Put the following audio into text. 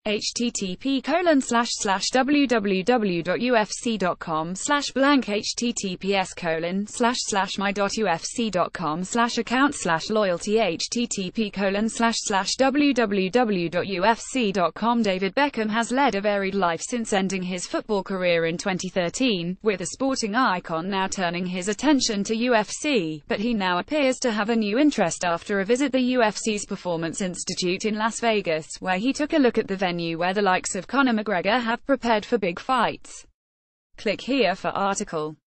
http://www.ufc.com/blank https://my.ufc.com/account/loyalty http://www.ufc.com David Beckham has led a varied life since ending his football career in 2013, with the sporting icon now turning his attention to UFC, but he now appears to have a new interest after a visit the UFC's Performance Institute in Las Vegas, where he took a look at the venue where the likes of Conor McGregor have prepared for big fights. Click here for article.